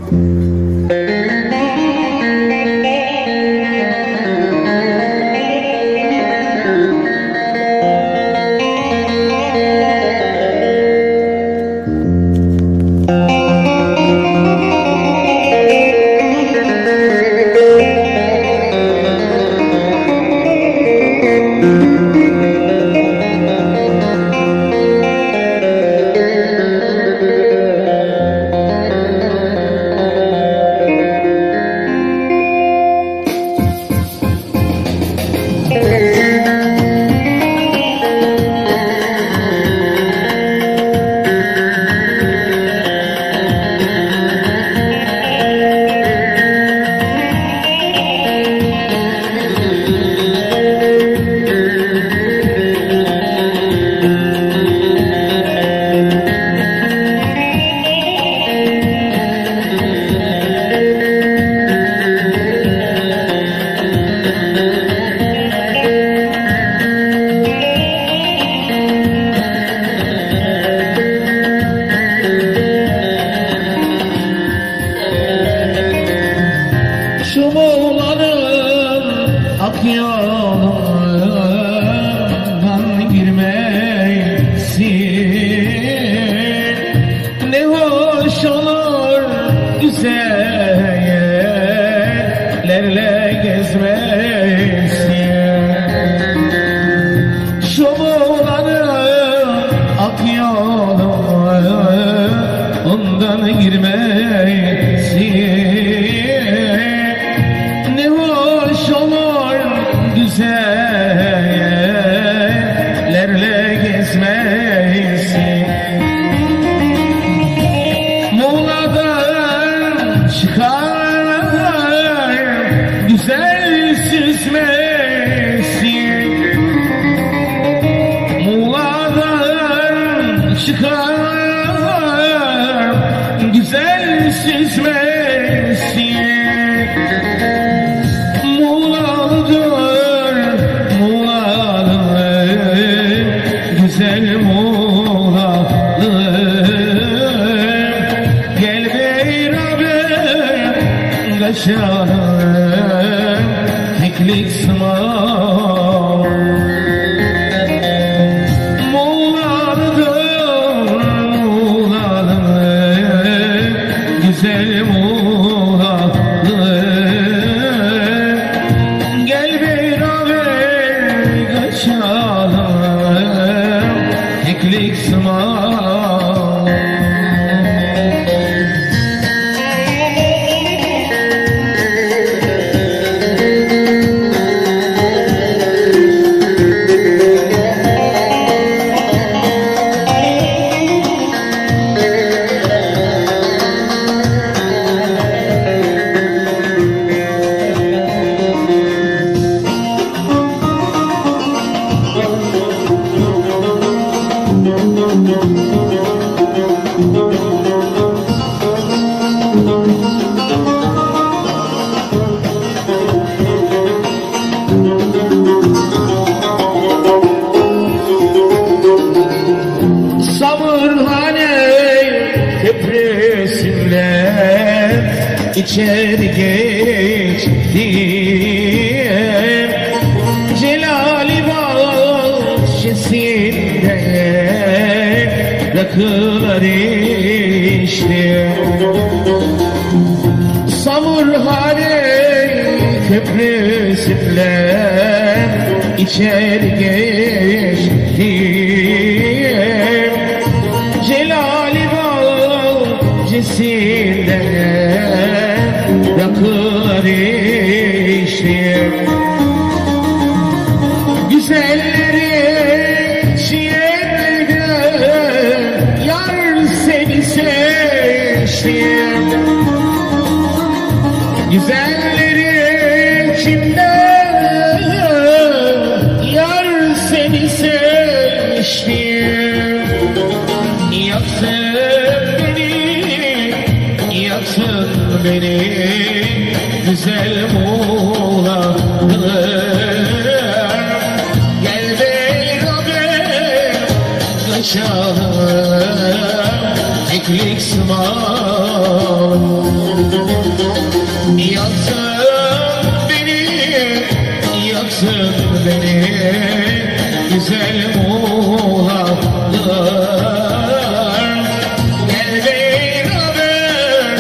Yolundan girmeysin. Ne hoş olur güzellerle gezmeysin. Şomolanın ak yolundan girmeysin. Ne hoş olur güzellerle gezmeysin. Muğla'dan çıkar güzel süsmesin. Muğla'dan çıkar güzel süsmesin. Güzel Muğla'lı, gel beraber kaçalım keklik sınav. Muğla'lı, güzel Muğla'lı, gel beraber kaçalım keklik sınav. Sabırhane köprüsünden içeri geçtim. Celali bahçesinde rakılar içtim. Sabırhane köprüsünden içeri geçtim. Celali bahçesinde rakılar içtim. Güzelleri çiğnedi, yar seni seçtim. Güzelleri içinde yar seni seçtim. Yaksın beni güzel Muğla'lı, gel beraber kaçalım keklik sınav. Yaksın beni güzel muhabbetler. Gel beraber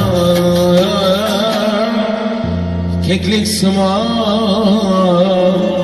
kaçalım keklik sıma